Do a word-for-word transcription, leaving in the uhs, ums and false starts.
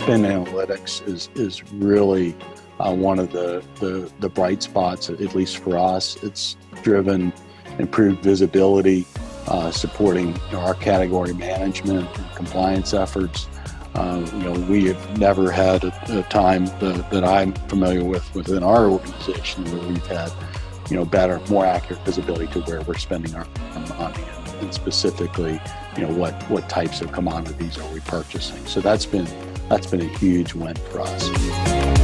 spend analytics is is really uh, one of the, the the bright spots, at least for us. It's driven improved visibility, uh, supporting you know, our category management and compliance efforts. Uh, you know, we have never had a, a time that, that I'm familiar with within our organization where we've had, you know, better, more accurate visibility to where we're spending our money, and specifically, you know, what what types of commodities are we purchasing. So that's been that's been a huge win for us.